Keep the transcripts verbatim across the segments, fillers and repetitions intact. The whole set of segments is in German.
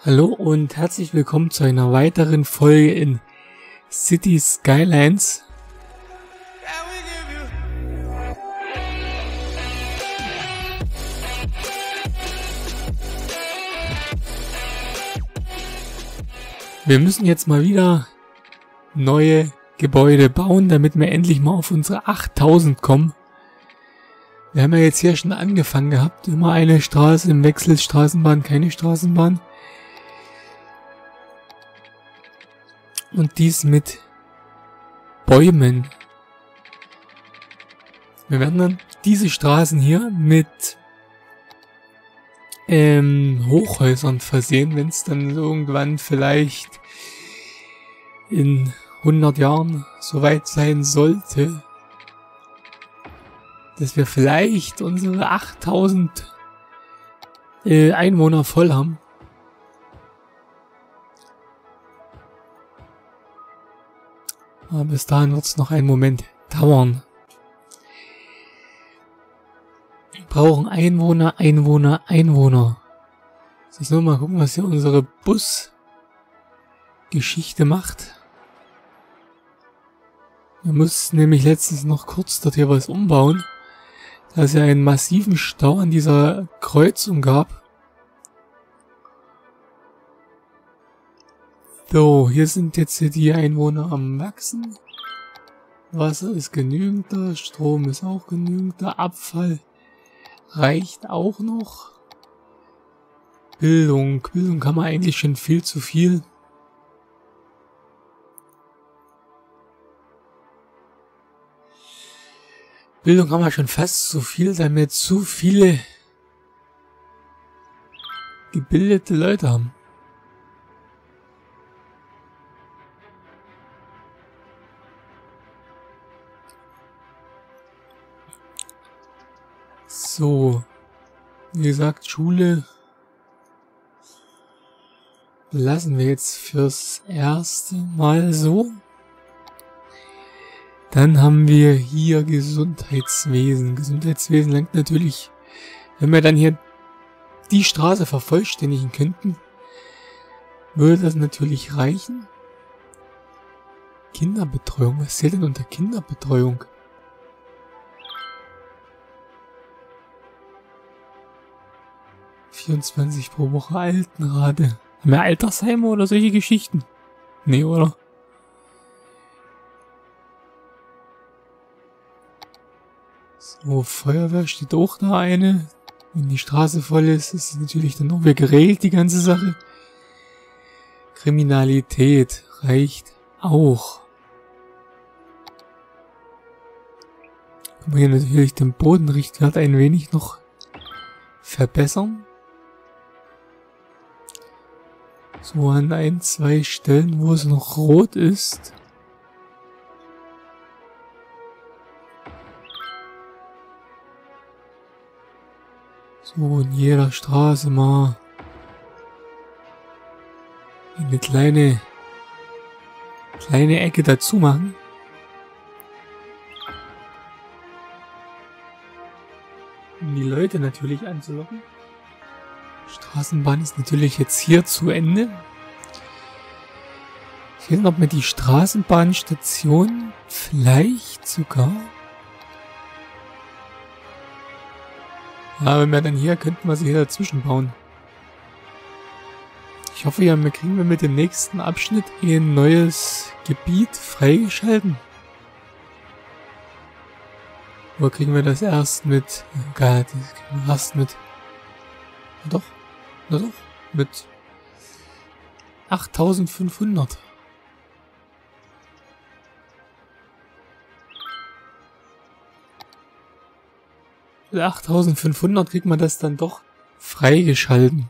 Hallo und herzlich willkommen zu einer weiteren Folge in Cities Skylines. Wir müssen jetzt mal wieder neue Gebäude bauen, damit wir endlich mal auf unsere achttausend kommen. Wir haben ja jetzt hier schon angefangen gehabt, immer eine Straße im Wechsel, Straßenbahn, keine Straßenbahn. Und dies mit Bäumen. Wir werden dann diese Straßen hier mit ähm, Hochhäusern versehen, wenn es dann irgendwann vielleicht in hundert Jahren soweit sein sollte, dass wir vielleicht unsere achttausend äh, Einwohner voll haben. Aber bis dahin wird es noch einen Moment dauern. Wir brauchen Einwohner, Einwohner, Einwohner. Jetzt nur mal gucken, was hier unsere Busgeschichte macht. Wir mussten nämlich letztens noch kurz dort hier was umbauen, da es ja einen massiven Stau an dieser Kreuzung gab. So, hier sind jetzt hier die Einwohner am Wachsen. Wasser ist genügend da, Strom ist auch genügend da, Abfall reicht auch noch. Bildung, Bildung haben wir eigentlich schon viel zu viel. Bildung haben wir schon fast so viel, da wir zu viele gebildete Leute haben. So, wie gesagt, Schule lassen wir jetzt fürs erste Mal so. Dann haben wir hier Gesundheitswesen. Gesundheitswesen langt natürlich, wenn wir dann hier die Straße vervollständigen könnten, würde das natürlich reichen. Kinderbetreuung, was zählt denn unter Kinderbetreuung? vierundzwanzig pro Woche Altenrate. Haben wir Altersheime oder solche Geschichten? Nee, oder? So, Feuerwehr steht auch da eine. Wenn die Straße voll ist, ist es natürlich dann auch wieder geregelt, die ganze Sache. Kriminalität reicht auch. Können wir hier natürlich den Bodenrichtwert ein wenig noch verbessern. So an ein, zwei Stellen, wo es noch rot ist. So in jeder Straße mal eine kleine, kleine Ecke dazu machen. Um die Leute natürlich anzulocken. Straßenbahn ist natürlich jetzt hier zu Ende. Ich weiß nicht, ob wir die Straßenbahnstation vielleicht sogar... Ja, wenn wir dann hier, könnten wir sie hier dazwischen bauen. Ich hoffe ja, wir kriegen wir mit dem nächsten Abschnitt ein neues Gebiet freigeschalten. Oder kriegen wir das erst mit... Oh Gott, das kriegen wir erst mit... Na doch, na doch, mit achttausendfünfhundert. Mit achttausendfünfhundert kriegt man das dann doch freigeschalten.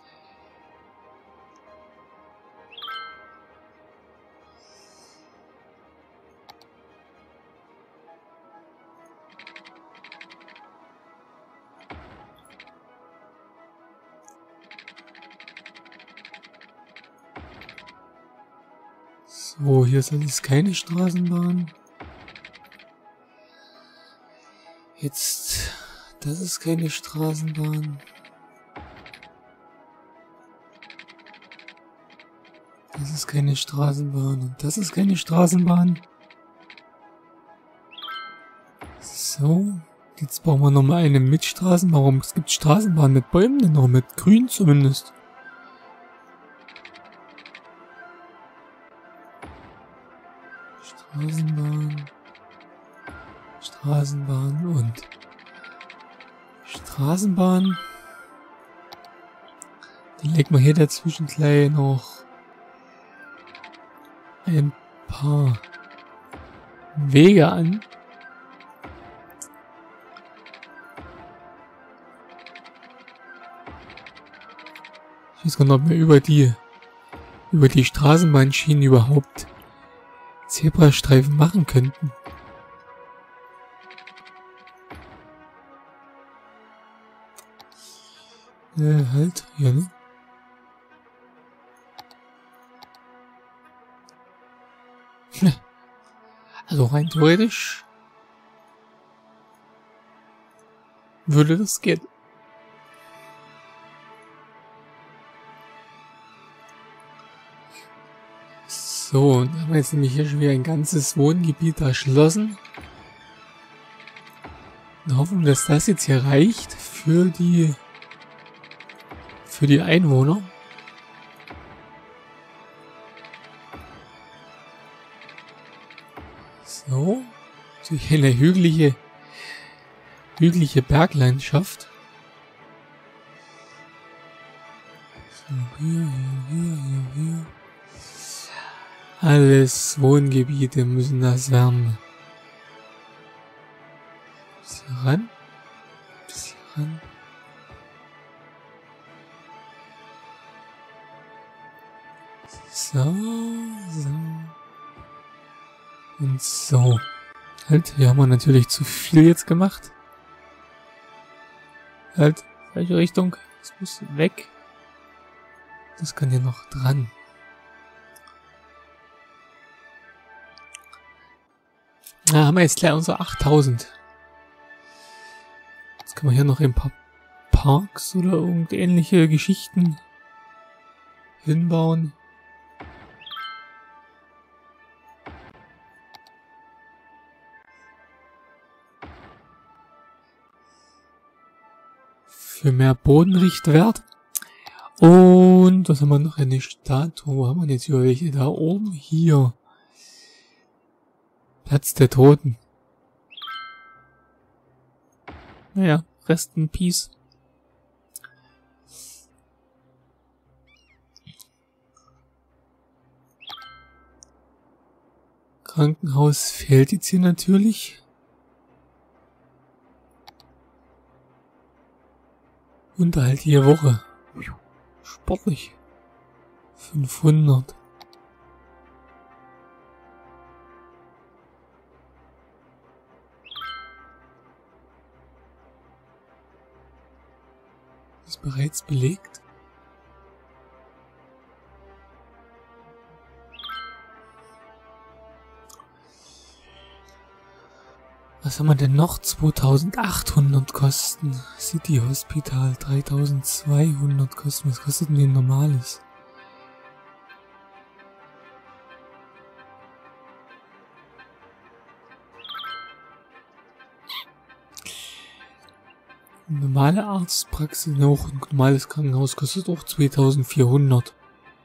So, hier ist alles keine Straßenbahn. Jetzt, das ist keine Straßenbahn. Das ist keine Straßenbahn und das ist keine Straßenbahn. So, jetzt brauchen wir nochmal eine mit Straßenbahn. Warum? Es gibt Straßenbahnen mit Bäumen, denn noch mit Grün zumindest. Straßenbahn, Straßenbahn und Straßenbahn. Dann legen wir hier dazwischen gleich noch ein paar Wege an. Ich weiß gar nicht, ob wir über die über die Straßenbahnschienen überhaupt Zebrastreifen machen könnten. Äh, halt, hier, ne? Also rein theoretisch würde das gehen. So, und da haben wir jetzt nämlich hier schon wieder ein ganzes Wohngebiet erschlossen. In Hoffnung, dass das jetzt hier reicht für die für die Einwohner. So, durch eine hügelige hügelige Berglandschaft. So, hier, hier, hier, hier, hier. Alles Wohngebiete müssen das werden. Bisschen ran. Bisschen ran. So, so. Und so. Halt, hier haben wir natürlich zu viel jetzt gemacht. Halt, falsche Richtung. Das muss weg. Das kann hier noch dran. Da haben wir jetzt gleich unsere achttausend. Jetzt können wir hier noch ein paar Parks oder irgendähnliche Geschichten hinbauen. Für mehr Bodenrichtwert. Und was haben wir noch? Eine Statue. Wo haben wir jetzt hier welche? Da oben hier. Platz der Toten. Naja, Rest in Peace. Krankenhaus fehlt jetzt hier natürlich. Unterhalt je Woche. Sportlich. fünfhundert. Ist bereits belegt. Was haben wir denn noch? zweitausendachthundert kosten. City Hospital dreitausendzweihundert kosten. Was kostet denn ein normales? Eine normale Arztpraxis, auch ein normales Krankenhaus kostet auch zweitausendvierhundert.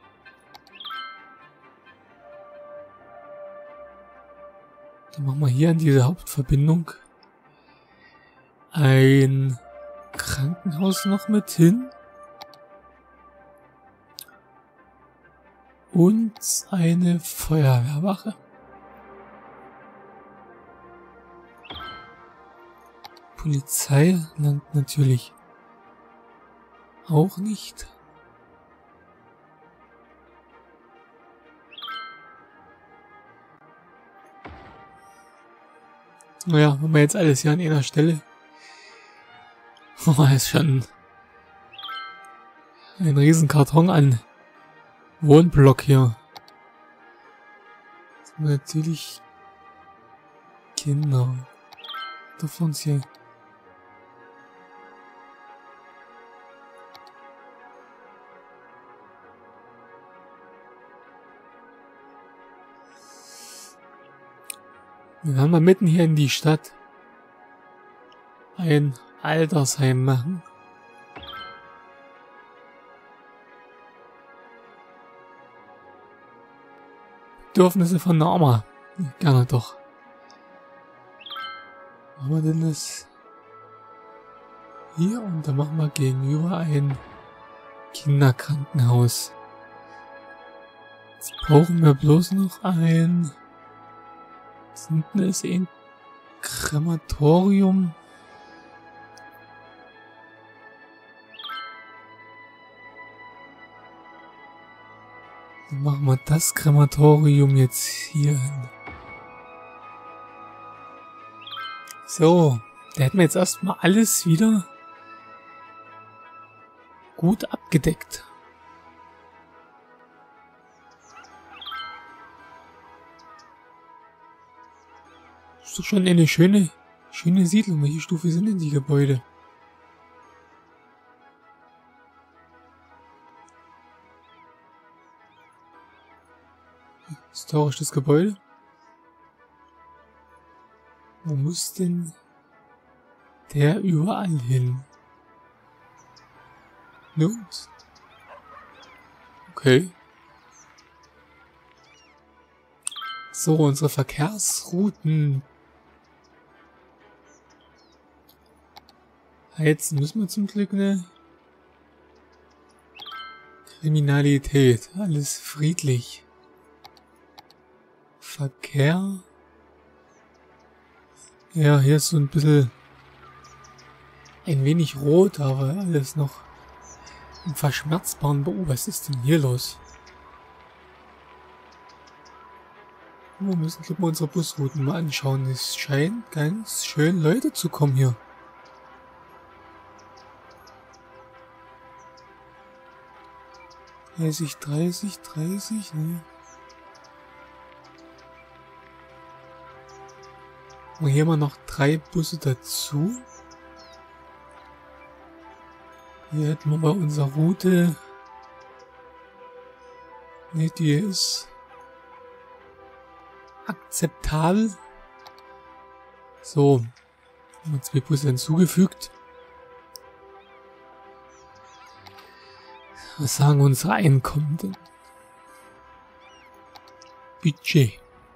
Dann machen wir hier an diese Hauptverbindung ein Krankenhaus noch mit hin. Und eine Feuerwehrwache. Polizei langt natürlich auch nicht. Naja, wenn wir jetzt alles hier an einer Stelle. Oh, ist schon ein riesen Karton an Wohnblock hier. Jetzt haben wir natürlich Kinder. Dürfen uns hier. Wir werden mal mitten hier in die Stadt ein Altersheim machen. Bedürfnisse von der Oma. Gerne doch. Machen wir denn das hier und dann machen wir gegenüber ein Kinderkrankenhaus. Jetzt brauchen wir bloß noch ein... Was hinten ist ein Krematorium. Dann machen wir das Krematorium jetzt hier hin. So, da hätten wir jetzt erstmal alles wieder gut abgedeckt. Ist doch schon eine schöne, schöne Siedlung. Welche Stufe sind denn die Gebäude? Historisches Gebäude. Wo muss denn der überall hin? Nun? Okay. So, unsere Verkehrsrouten. Jetzt müssen wir zum Glück eine Kriminalität. Alles friedlich. Verkehr. Ja, hier ist so ein bisschen ein wenig rot, aber alles noch im verschmerzbaren Bau. Was ist denn hier los? Wir müssen glaub, mal unsere Busrouten mal anschauen. Es scheint ganz schön Leute zu kommen hier. dreißig, dreißig, dreißig, ne? Und hier haben wir noch drei Busse dazu. Hier hätten wir bei unserer Route. Ne, die ist akzeptabel. So, haben wir zwei Busse hinzugefügt. Was sagen unsere Einkommen denn? Budget.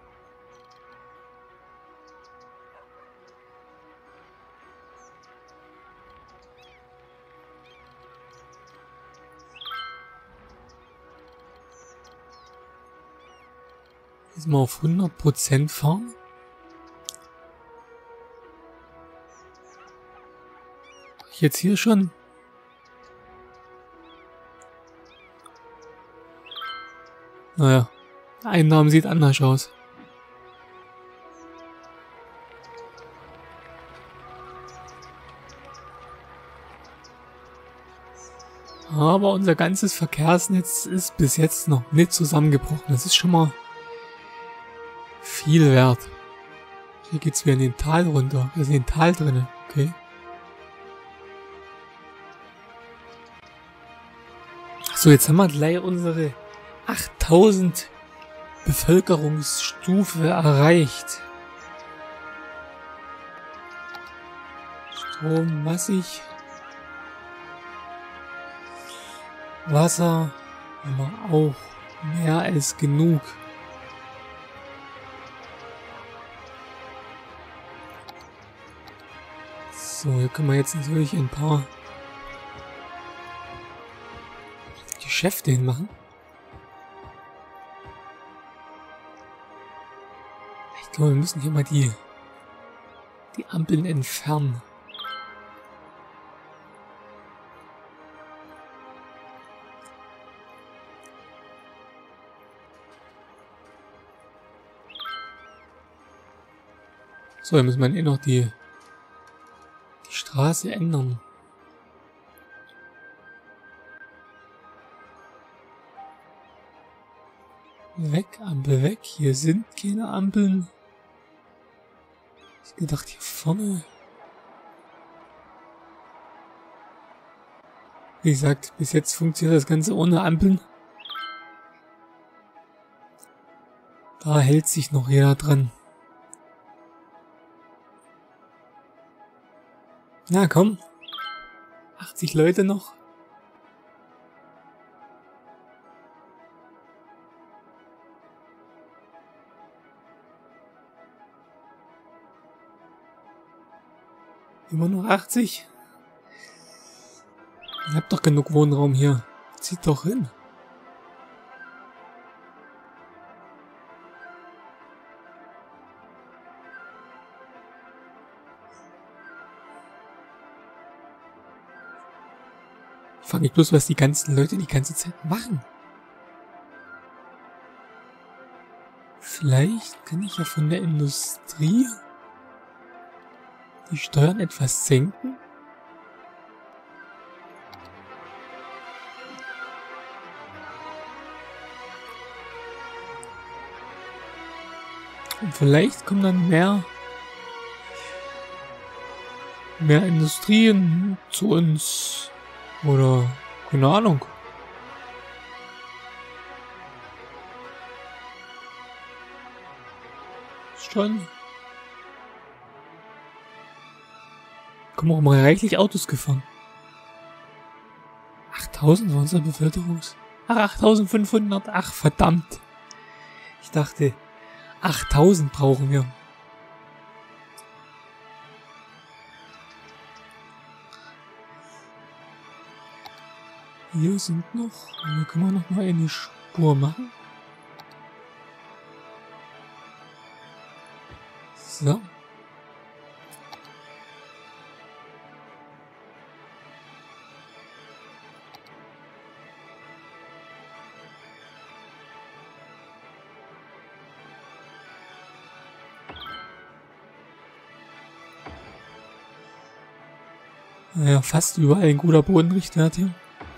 Jetzt mal auf hundert Prozent fahren. Jetzt hier schon. Naja, Einnahmen sieht anders aus. Aber unser ganzes Verkehrsnetz ist bis jetzt noch nicht zusammengebrochen. Das ist schon mal viel wert. Hier geht's wieder in den Tal runter. Wir sind in den Tal drin. Okay. So, jetzt haben wir gleich unsere achttausend Bevölkerungsstufe erreicht. Strom massig. Wasser haben wir auch mehr als genug. So, hier können wir jetzt natürlich ein paar Geschäfte hinmachen. Ich glaube, wir müssen hier mal die, die Ampeln entfernen. So, dann müssen wir eh noch die, die Straße ändern. Weg, Ampel weg. Hier sind keine Ampeln. Ich gedacht, hier vorne. Wie gesagt, bis jetzt funktioniert das Ganze ohne Ampeln. Da hält sich noch jeder dran. Na komm. achtzig Leute noch. Immer noch achtzig. Ihr habt doch genug Wohnraum hier. Zieht doch hin. Ich frage mich bloß, was die ganzen Leute die ganze Zeit machen. Vielleicht kann ich ja von der Industrie die Steuern etwas senken. Und vielleicht kommen dann mehr, mehr Industrien zu uns. Oder, keine Ahnung. Ist schon. Kommen auch mal reichlich Autos gefahren. achttausend war unser Bevölkerungs... Ach, achttausendfünfhundert. Ach, verdammt. Ich dachte, achttausend brauchen wir. Hier sind noch... Hier können wir noch mal eine Spur machen. So. Naja, fast überall ein guter Bodenrichtwert hier.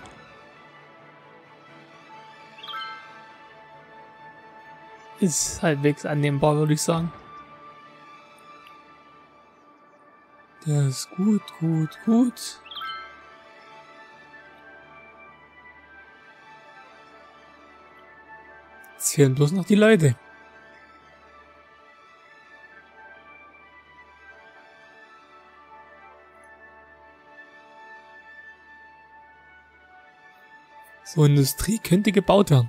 Ist halbwegs annehmbar, würde ich sagen. Der ist gut, gut, gut. Jetzt fehlen bloß noch die Leute. So, Industrie könnte gebaut werden.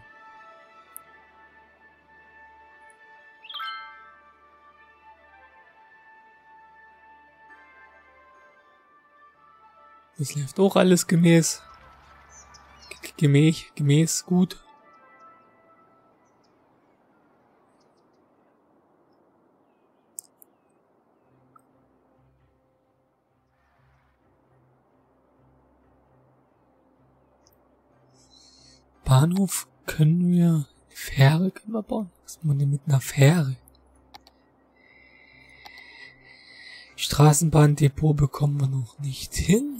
Das läuft auch alles gemäß. Gemäß, gemäß gut. Bahnhof können wir... Fähre können wir bauen. Was machen wir denn mit einer Fähre? Straßenbahndepot bekommen wir noch nicht hin.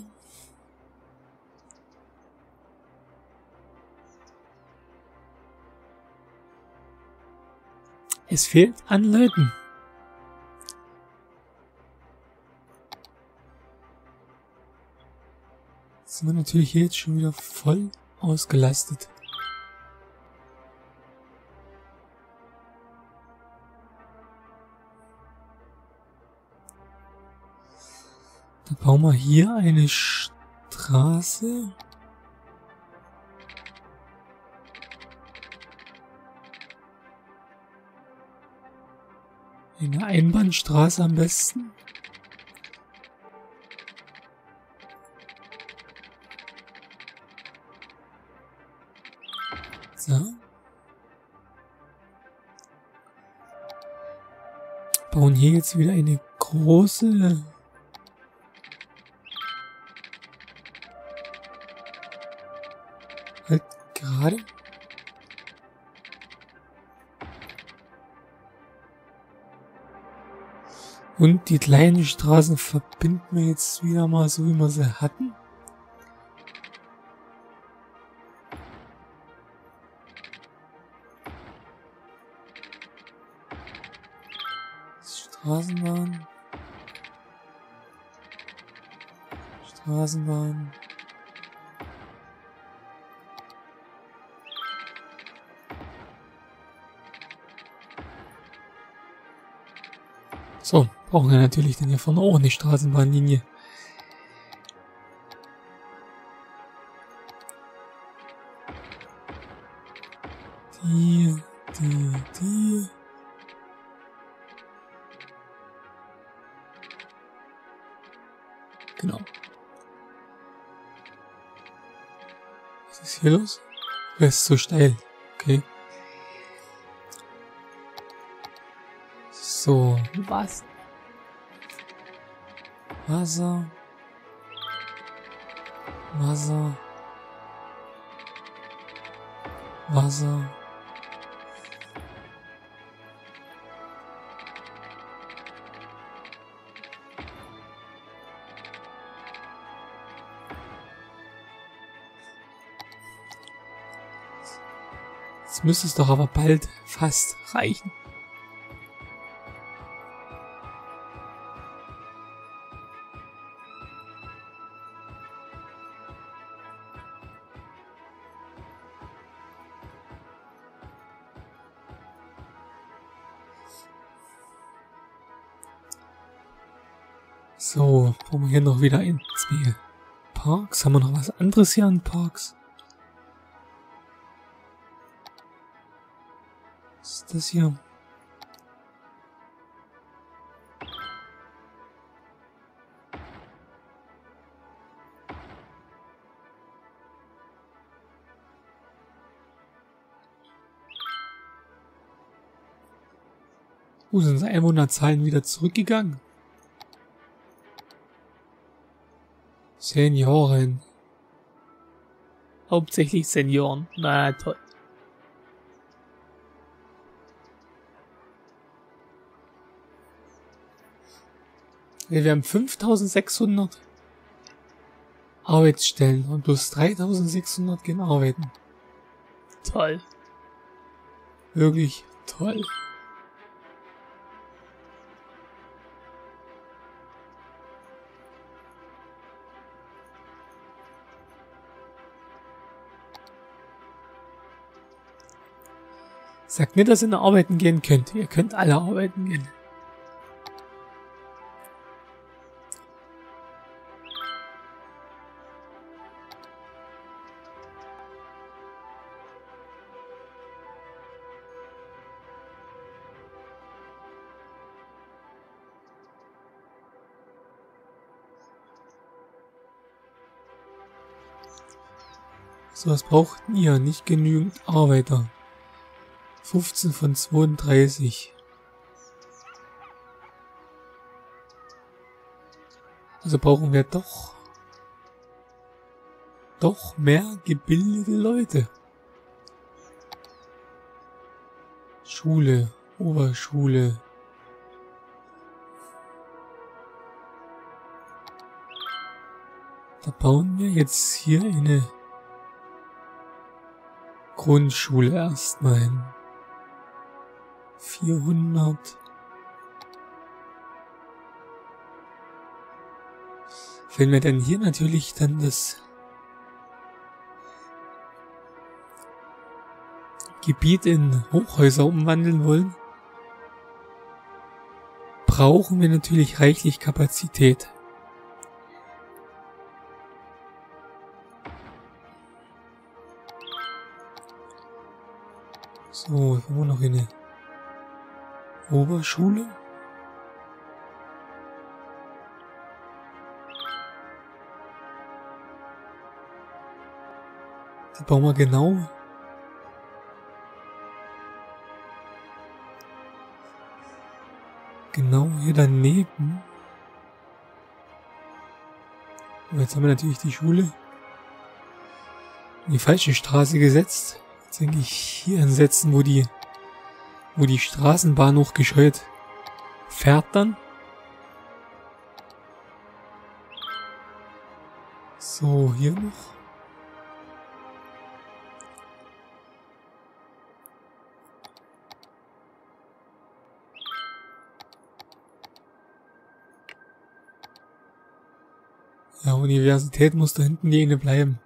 Es fehlt an Leuten. Jetzt sind wir natürlich hier jetzt schon wieder voll ausgelastet. Da bauen wir hier eine Straße. Eine Einbahnstraße am besten. So. Bauen hier jetzt wieder eine große... Halt gerade. Und die kleinen Straßen verbinden wir jetzt wieder mal so, wie wir sie hatten. Straßenbahn. Straßenbahn. So, brauchen wir natürlich dann hier vorne auch eine Straßenbahnlinie. Die, die, die. Genau. Was ist hier los? Es ist so steil. Okay. So. Was? Wasser. Wasser. Wasser. Jetzt müsste es doch aber bald fast reichen. So, brauchen wir hier noch wieder ein, zwei Parks. Haben wir noch was anderes hier an Parks? Was ist das hier? Wo sind unsere Einwohnerzahlen wieder zurückgegangen? Senioren. Hauptsächlich Senioren. Na toll. Wir haben fünftausendsechshundert Arbeitsstellen und bloß dreitausendsechshundert gehen arbeiten. Toll. Wirklich toll. Sagt nicht, dass ihr arbeiten gehen könnt. Ihr könnt alle arbeiten gehen. So, was braucht ihr? Nicht genügend Arbeiter. fünfzehn von zweiunddreißig. Also brauchen wir doch doch mehr gebildete Leute. Schule, Oberschule. Da bauen wir jetzt hier eine Grundschule erstmal hin. vierhundert. Wenn wir dann hier natürlich dann das Gebiet in Hochhäuser umwandeln wollen, brauchen wir natürlich reichlich Kapazität. So, jetzt haben wir noch eine Oberschule. Die bauen wir genau genau hier daneben. Und jetzt haben wir natürlich die Schule in die falsche Straße gesetzt. Jetzt denke ich hier ansetzen, wo die wo die Straßenbahn hochgescheuert fährt dann. So, hier noch. Ja, Universität muss da hinten die eine bleiben.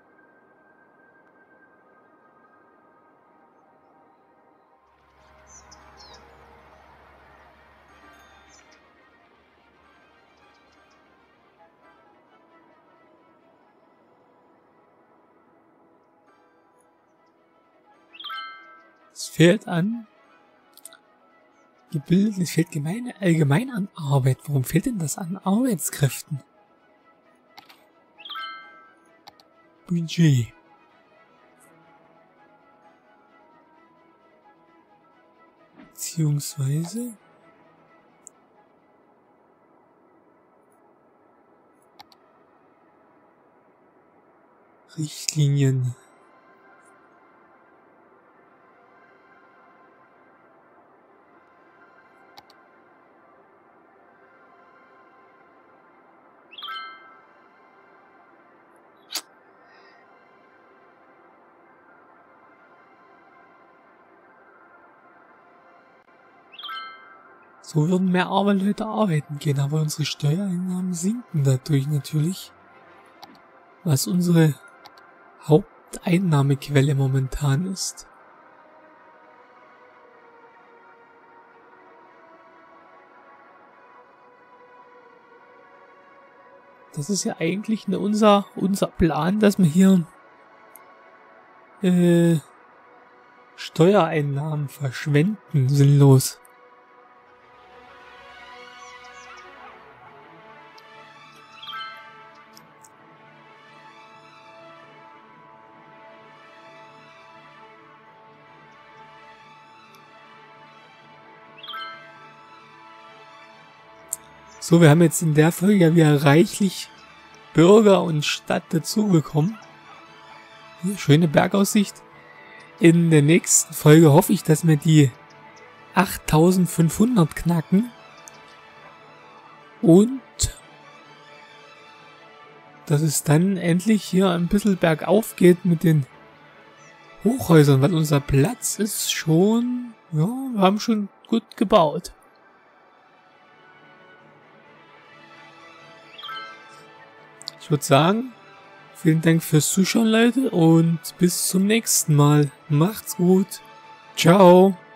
Es fehlt an gebildet, es fehlt gemein, allgemein an Arbeit. Warum fehlt denn das an Arbeitskräften? Budget. Beziehungsweise Richtlinien. So würden mehr Arbeitsleute arbeiten gehen, aber unsere Steuereinnahmen sinken dadurch natürlich. Was unsere Haupteinnahmequelle momentan ist. Das ist ja eigentlich ne, unser, unser Plan, dass wir hier äh, Steuereinnahmen verschwenden, sinnlos. So, wir haben jetzt in der Folge ja wieder reichlich Bürger und Stadt dazu bekommen. Hier, schöne Bergaussicht. In der nächsten Folge hoffe ich, dass wir die achttausendfünfhundert knacken. Und dass es dann endlich hier ein bisschen bergauf geht mit den Hochhäusern, weil unser Platz ist schon, ja, wir haben schon gut gebaut. Ich würde sagen, vielen Dank fürs Zuschauen, Leute, und bis zum nächsten Mal. Macht's gut. Ciao.